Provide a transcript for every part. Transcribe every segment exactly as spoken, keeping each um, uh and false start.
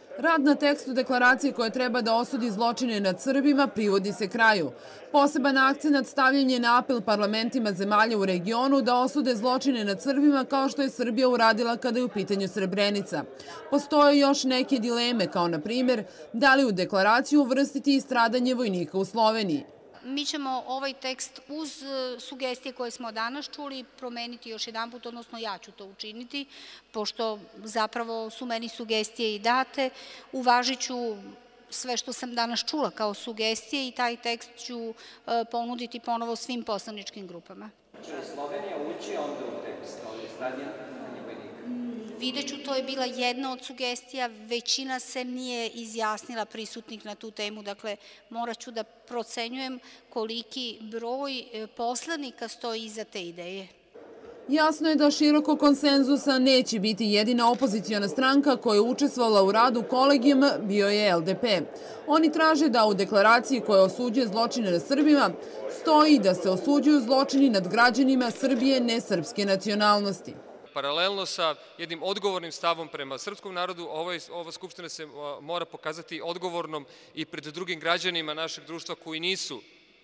Rad na tekstu deklaracije koja treba da osudi zločine nad Srbima privodi se kraju. Poseban akcenat stavljen je na apel parlamentima zemalja u regionu da osude zločine nad Srbima kao što je Srbija uradila kada je u pitanju Srebrenica. Postoje još neke dileme, kao na primjer da li u deklaraciju uvrstiti i stradanje vojnika u Sloveniji. Mi ćemo ovaj tekst uz sugestije koje smo danas čuli promeniti još jedan put, odnosno ja ću to učiniti, pošto zapravo su meni sugestije i date. Uvažit ću sve što sam danas čula kao sugestije i taj tekst ću ponuditi ponovo svim poslaničkim grupama. Će li Slovenija ući onda u tekst, ali stradanje vojnika? Vidjet ću, to je bila jedna od sugestija, većina se nije izjasnila prisutnih na tu temu, dakle morat ću da procenjujem koliki broj poslanika stoji iza te ideje. Jasno je da široko konsenzusa neće biti. Jedina opozicijona stranka koja je učestvovala u radu kolegijuma bio je L D P. Oni traže da u deklaraciji koja osuđuje zločine nad Srbima stoji da se osuđuju zločini nad građanima Srbije nesrpske nacionalnosti. Paralelno sa jednim odgovornim stavom prema srpskom narodu, ova skupština se mora pokazati odgovornom i pred drugim građanima našeg društva koji nisu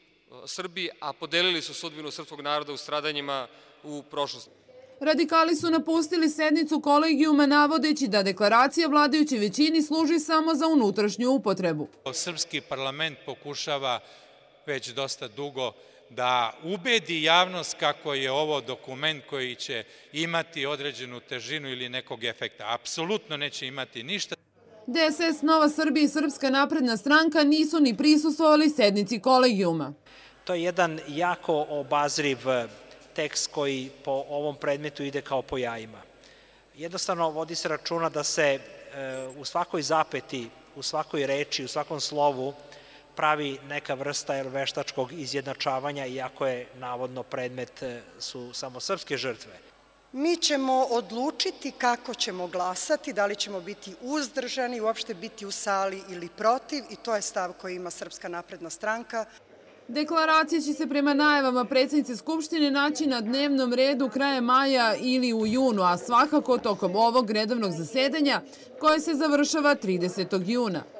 Srbi, a podelili su sudbinu srpskog naroda u stradanjima u prošlosti. Radikali su napustili sednicu kolegijuma navodeći da deklaracija vladajućoj većini služi samo za unutrašnju upotrebu. Srpski parlament pokušava već dosta dugo da ubedi javnost kako je ovo dokument koji će imati određenu težinu ili nekog efekta. Apsolutno neće imati ništa. D S S, Nova Srbija i Srpska napredna stranka nisu ni prisustvovali sednici kolegijuma. To je jedan jako obazriv tekst koji po ovom predmetu ide kao po jajima. Jednostavno vodi se računa da se u svakoj zapeti, u svakoj reči, u svakom slovu pravi neka vrsta veštačkog izjednačavanja, iako je navodno predmet su samo srpske žrtve. Mi ćemo odlučiti kako ćemo glasati, da li ćemo biti uzdržani, uopšte biti u sali ili protiv, i to je stav koji ima Srpska napredna stranka. Deklaracija će se prema najavama predsjednice Skupštine naći na dnevnom redu krajem maja ili u junu, a svakako tokom ovog redovnog zasedanja koje se završava tridesetog juna.